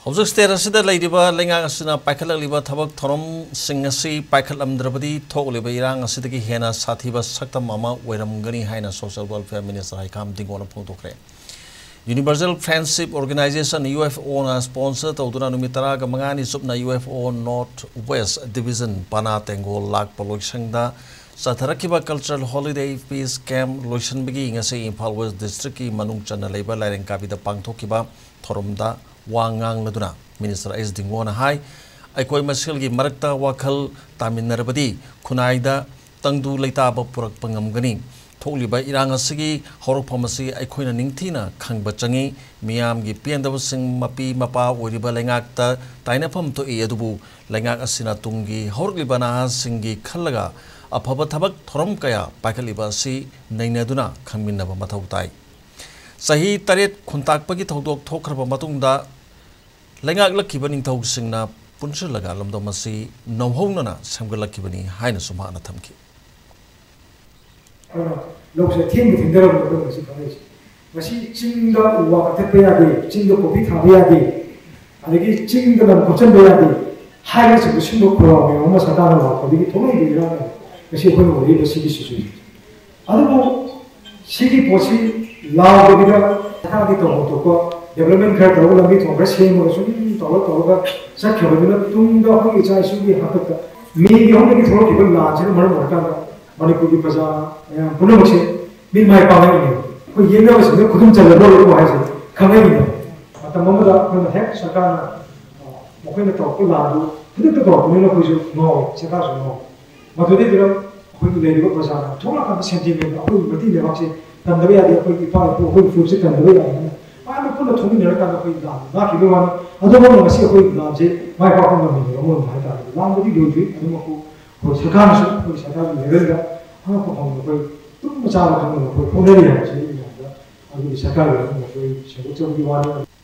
Hojak state asida leidiba lenga asina paikhalakliba thabak thorom singasi paikhalamdrabadi thokliba irang asidagi hena sathiba saktam ama oiramgani haina social welfare minister haikam dingona phongtokre. Universal Friendship Organization UFO na sponsor tawduna numitara ga mangani subna UFO North West Division Pana Tengol Lak Poloksangda Satharakiba Cultural Holiday Peace Camp Lotion Bigi ngasi Imphal West District ki manung chana leiba laireng kabida pangthokiba thoromda Wangang Laduna Minister S. Dingwana Hai Aikoi Masil gi Marakta Wakal Taminarabadi Kunaida Tangdu Leita Purak Pangamgani Toliba Irangasigi Horopomasi Aikoina Ningtina Kangba Changi Miam gi Piandavasing Mapi Mapa Uriba Lengakta Tainapam to Eadubu Lengak Asina Tungi Horlibana Singi Kalaga Apabatabak Thorom Kaya Pakaliba Si Nainaduna Kaminaba Matautai Sahi Tarit Kuntakpagi Todok Tokraba Matunda Lengak Lakibani Tauksingna Punchulaga Lamdomasi No Honana Samgalakibani Haina Sumana Tamki. Looks at him within the room. Masi ching the Wakatapayadi, ching the Kopi Tabiadi, and again ching the Kotambayadi, highest of the Shimbo Kura, almost a dollar for the Tommy, the Shippo, the city situation. Other city Posi, La Vida, Tavito, development card, all of it on breast him or something, Toga, Sakura, Tunga, which I should be happy. Maybe only for people large and more. Manipuri Baza, Punamuchi, meet my family. Who you know is the Kudunta, the Lord, coming. At the moment when the heck Sakana, when the talk to Ladu, put the talk, no, Sakazo, no. But we did when they go Baza, Tola sentiment, who would be the Roxy, and the way I did part of who flew sick and the way I am. I'm a full of 2 minutes of Quick not everyone. I don't want to see a quick large, my papa, my dad. Long would you do it? I don't know. Sakana, who is a Sakana, how come the way to Mazara, who already has a Sakana, which will be one.